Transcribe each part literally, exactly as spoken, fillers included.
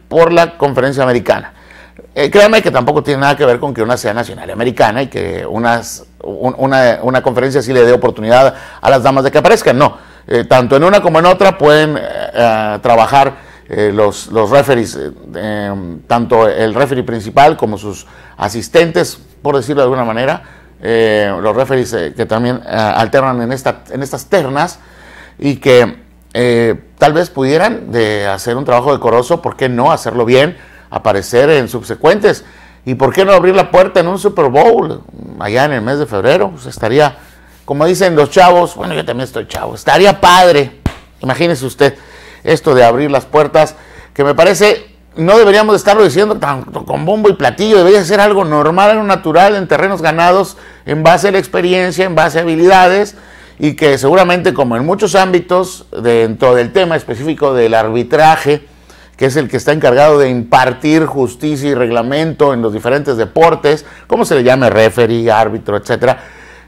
por la conferencia americana. Eh, créanme que tampoco tiene nada que ver con que una sea nacional y americana y que unas, un, una, una conferencia sí le dé oportunidad a las damas de que aparezcan. No, eh, tanto en una como en otra pueden eh, eh, trabajar eh, los, los referees, eh, eh, tanto el referee principal como sus asistentes, por decirlo de alguna manera, eh, los referees eh, que también eh, alternan en, esta, en estas ternas y que eh, tal vez pudieran de hacer un trabajo decoroso, ¿por qué no hacerlo bien? Aparecer en subsecuentes, y por qué no abrir la puerta en un Super Bowl allá en el mes de febrero. Pues estaría, como dicen los chavos, bueno, yo también estoy chavo, estaría padre. Imagínese usted esto de abrir las puertas, que me parece no deberíamos de estarlo diciendo tanto con bombo y platillo, debería ser algo normal, algo natural en terrenos ganados en base a la experiencia, en base a habilidades, y que seguramente, como en muchos ámbitos dentro del tema específico del arbitraje, que es el que está encargado de impartir justicia y reglamento en los diferentes deportes, como se le llame, referee, árbitro, etcétera.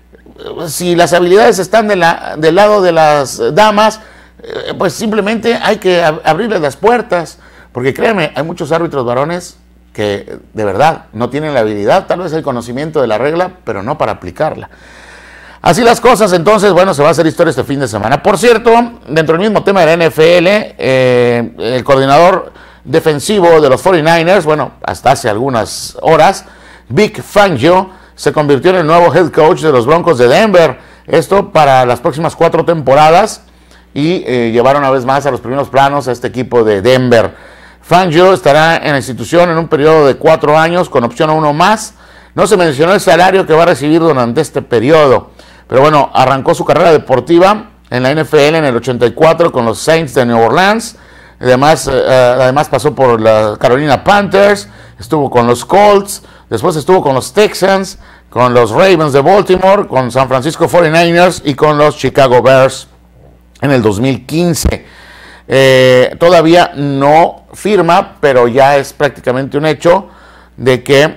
Si las habilidades están de la, del lado de las damas, pues simplemente hay que ab abrirles las puertas, porque créanme, hay muchos árbitros varones que de verdad no tienen la habilidad, tal vez el conocimiento de la regla, pero no para aplicarla. Así las cosas, entonces, bueno, se va a hacer historia este fin de semana. Por cierto, dentro del mismo tema de la N F L, eh, el coordinador defensivo de los cuarenta y nueve ers, bueno, hasta hace algunas horas, Vic Fangio, se convirtió en el nuevo head coach de los Broncos de Denver. Esto para las próximas cuatro temporadas, y eh, llevaron una vez más a los primeros planos a este equipo de Denver. Fangio estará en la institución en un periodo de cuatro años con opción a uno más. No se mencionó el salario que va a recibir durante este periodo. Pero bueno, arrancó su carrera deportiva en la N F L en el ochenta y cuatro con los Saints de New Orleans. Además, eh, además pasó por la Carolina Panthers, estuvo con los Colts, después estuvo con los Texans, con los Ravens de Baltimore, con San Francisco cuarenta y nueve ers y con los Chicago Bears en el dos mil quince. Eh, todavía no firma, pero ya es prácticamente un hecho de que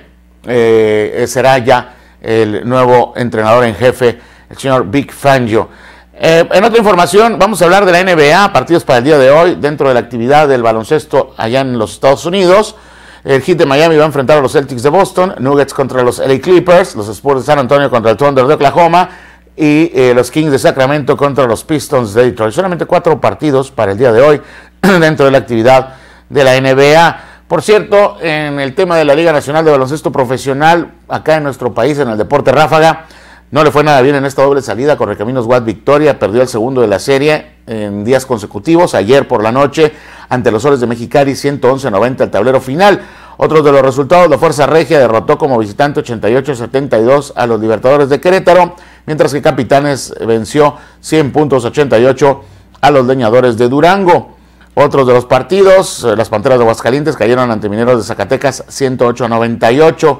eh, será ya el nuevo entrenador en jefe, el señor Vic Fangio. Eh, en otra información, vamos a hablar de la N B A, partidos para el día de hoy, dentro de la actividad del baloncesto allá en los Estados Unidos. El Heat de Miami va a enfrentar a los Celtics de Boston, Nuggets contra los L A Clippers, los Spurs de San Antonio contra el Thunder de Oklahoma, y eh, los Kings de Sacramento contra los Pistons de Detroit. Solamente cuatro partidos para el día de hoy dentro de la actividad de la N B A. Por cierto, en el tema de la Liga Nacional de Baloncesto Profesional, acá en nuestro país, en el Deporte Ráfaga, no le fue nada bien en esta doble salida. Correcaminos Guad Victoria perdió el segundo de la serie en días consecutivos, ayer por la noche, ante los Soles de Mexicali, ciento once a noventa el tablero final. Otros de los resultados, la Fuerza Regia derrotó como visitante ochenta y ocho a setenta y dos a los Libertadores de Querétaro, mientras que Capitanes venció cien puntos ochenta y ocho a los Leñadores de Durango. Otros de los partidos, las Panteras de Aguascalientes cayeron ante Mineros de Zacatecas ciento ocho a noventa y ocho,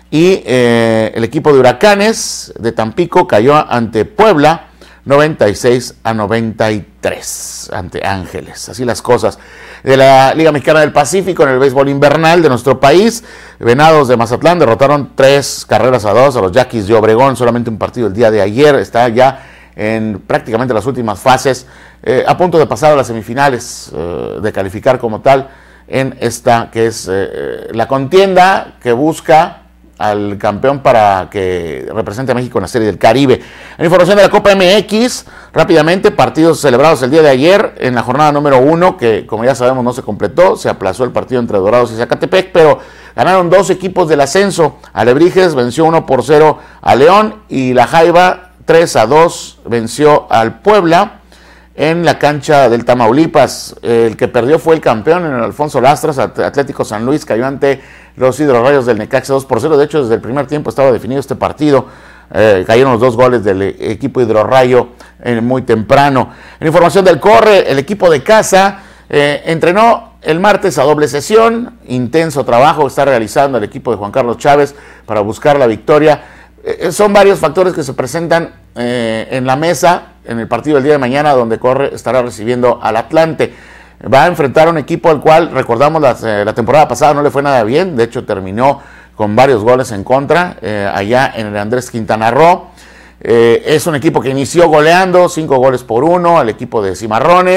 y eh, el equipo de Huracanes de Tampico cayó ante Puebla noventa y seis a noventa y tres ante Ángeles. Así las cosas. De la Liga Mexicana del Pacífico, en el béisbol invernal de nuestro país, Venados de Mazatlán derrotaron tres carreras a dos a los Yaquis de Obregón. Solamente un partido el día de ayer, está ya en prácticamente las últimas fases, eh, a punto de pasar a las semifinales, eh, de calificar como tal en esta que es eh, la contienda que busca al campeón para que represente a México en la Serie del Caribe. En información de la Copa M X, rápidamente, partidos celebrados el día de ayer en la jornada número uno, que como ya sabemos no se completó, se aplazó el partido entre Dorados y Zacatepec, pero ganaron dos equipos del ascenso. Alebrijes venció uno por cero a León, y la Jaiba tres a dos venció al Puebla en la cancha del Tamaulipas. El que perdió fue el campeón, en el Alfonso Lastras. Atlético San Luis cayó ante los Hidrorrayos del Necaxa dos por cero. De hecho, desde el primer tiempo estaba definido este partido. Eh, cayeron los dos goles del equipo Hidrorrayo eh, muy temprano. En información del Corre, el equipo de casa eh, entrenó el martes a doble sesión. Intenso trabajo está realizando el equipo de Juan Carlos Chávez para buscar la victoria. Eh, son varios factores que se presentan eh, en la mesa en el partido del día de mañana, donde Corre estará recibiendo al Atlante. Va a enfrentar a un equipo al cual, recordamos, la, eh, la temporada pasada no le fue nada bien. De hecho, terminó con varios goles en contra, eh, allá en el Andrés Quintana Roo. Eh, es un equipo que inició goleando, cinco goles por uno, al equipo de Cimarrones.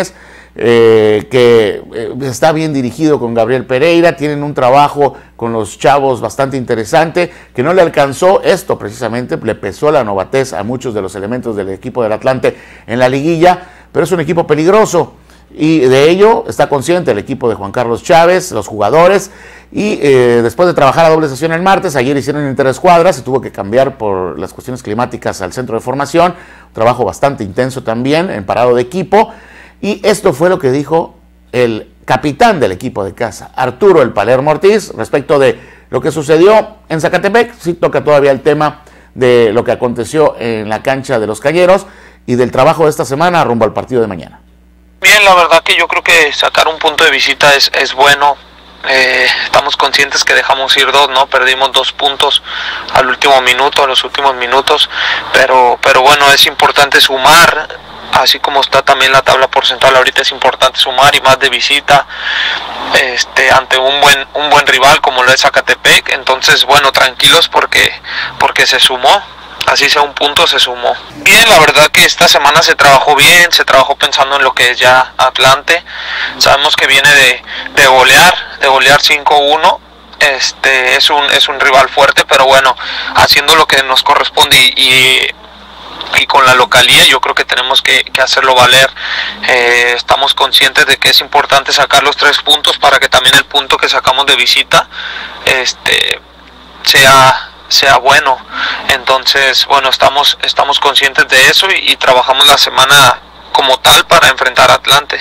eh, que eh, está bien dirigido con Gabriel Pereira, tienen un trabajo con los chavos bastante interesante, que no le alcanzó esto precisamente, le pesó la novatez a muchos de los elementos del equipo del Atlante en la liguilla, pero es un equipo peligroso. Y de ello está consciente el equipo de Juan Carlos Chávez, los jugadores, y eh, después de trabajar a doble sesión el martes, ayer hicieron interescuadras, se tuvo que cambiar por las cuestiones climáticas al centro de formación, un trabajo bastante intenso también, en parado de equipo, y esto fue lo que dijo el capitán del equipo de casa, Arturo El Palermo Ortiz, respecto de lo que sucedió en Zacatepec. Sí toca todavía el tema de lo que aconteció en la cancha de los Cañeros y del trabajo de esta semana rumbo al partido de mañana. Bien, la verdad que yo creo que sacar un punto de visita es, es bueno. Eh, estamos conscientes que dejamos ir dos, ¿no? Perdimos dos puntos al último minuto, a los últimos minutos, pero, pero bueno, es importante sumar, así como está también la tabla porcentual ahorita, es importante sumar y más de visita, este, ante un buen, un buen rival como lo es Zacatepec. Entonces, bueno, tranquilos porque, porque se sumó. Así sea un punto, se sumó. Bien, la verdad que esta semana se trabajó bien, se trabajó pensando en lo que es ya Atlante. Sabemos que viene de, de golear, de golear cinco uno. Este, es un, es un rival fuerte, pero bueno, haciendo lo que nos corresponde y, y, y con la localía, yo creo que tenemos que, que hacerlo valer. Eh, estamos conscientes de que es importante sacar los tres puntos para que también el punto que sacamos de visita este, sea... sea bueno. Entonces, bueno, estamos, estamos conscientes de eso y, y trabajamos la semana como tal para enfrentar a Atlante.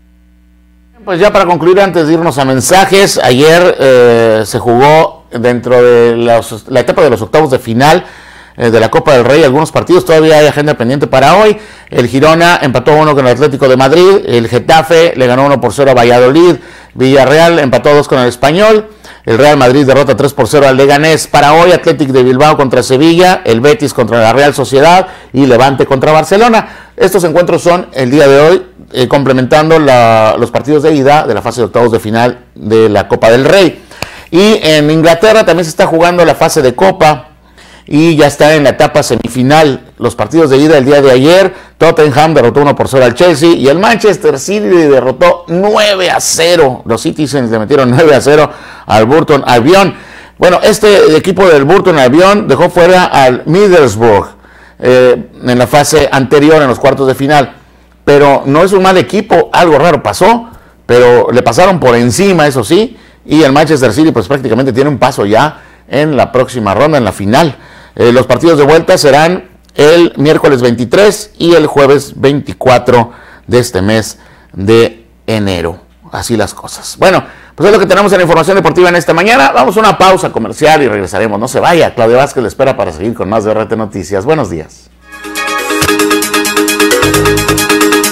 Pues ya para concluir, antes de irnos a mensajes, ayer eh, se jugó dentro de los, la etapa de los octavos de final eh, de la Copa del Rey, algunos partidos, todavía hay agenda pendiente para hoy. El Girona empató uno con el Atlético de Madrid, el Getafe le ganó uno por cero a Valladolid, Villarreal empató dos con el Español, el Real Madrid derrota tres por cero al Leganés. Para hoy, Athletic de Bilbao contra Sevilla, el Betis contra la Real Sociedad y Levante contra Barcelona. Estos encuentros son el día de hoy, eh, complementando la, los partidos de ida de la fase de octavos de final de la Copa del Rey. Y en Inglaterra también se está jugando la fase de Copa y ya está en la etapa semifinal. Los partidos de ida el día de ayer, Tottenham derrotó uno por cero al Chelsea y el Manchester City derrotó nueve a cero. Los Citizens le metieron nueve a cero al Burton Albion. Bueno, este equipo del Burton Albion dejó fuera al Middlesbrough eh, en la fase anterior, en los cuartos de final. Pero no es un mal equipo, algo raro pasó, pero le pasaron por encima, eso sí, y el Manchester City pues prácticamente tiene un paso ya en la próxima ronda, en la final. Eh, los partidos de vuelta serán el miércoles veintitrés y el jueves veinticuatro de este mes de enero. Así las cosas. Bueno, pues es lo que tenemos en la información deportiva en esta mañana. Vamos a una pausa comercial y regresaremos. No se vaya. Claudia Vázquez le espera para seguir con más de R T Noticias. Buenos días.